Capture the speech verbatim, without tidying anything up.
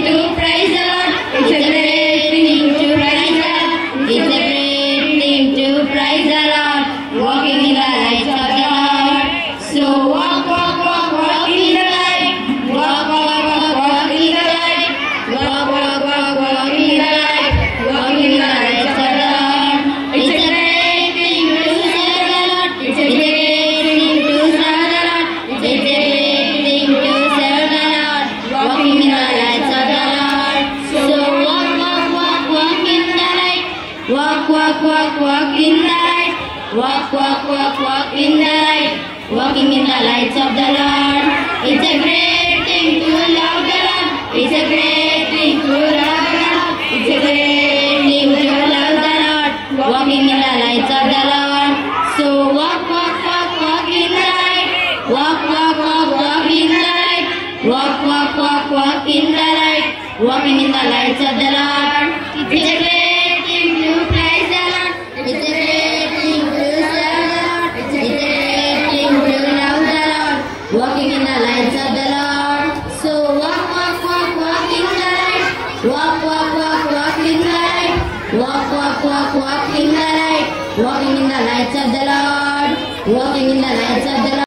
to praise the Lord. It's a great thing to praise the Lord. It's a great thing to praise the Lord. Walking in the light of the Lord. So walk, walk, walk, walk in the light. Walk, walk, walk, walk in the light. Walk, walk, walk, walk in the light. Walk in the light of the Lord. It's a great thing to serve the Lord. It's a great thing to serve the Lord. It's a great thing to serve the Lord. Walking in the lights of the Lord. So walk, walk, walk, walk in the light. Walk, walk, walk, walk in the light. Walk, walk, walk, walk in the light. Walking in the lights of the Lord. It's a great thing to love the Lord. It's a great thing to love the Lord. It's a great thing to love the Lord. Walking in the lights of the Lord. So walk, walk, walk, walk in the light. Walk, walk, walk, walk in the light. Walk, walk, walk, walk in the light. Walking in the lights of the Lord. It's a great thing to praise the Lord. It's a great thing to serve the Lord. It's a great thing to love the Lord. Walking in the lights of the Lord. So walk, walk, walk, walk in the light. Walk, walk, walk, walk in the light. Walk, walk, walk, walk in the light. Walking in the lights of the Lord. Walking in the lights of the Lord.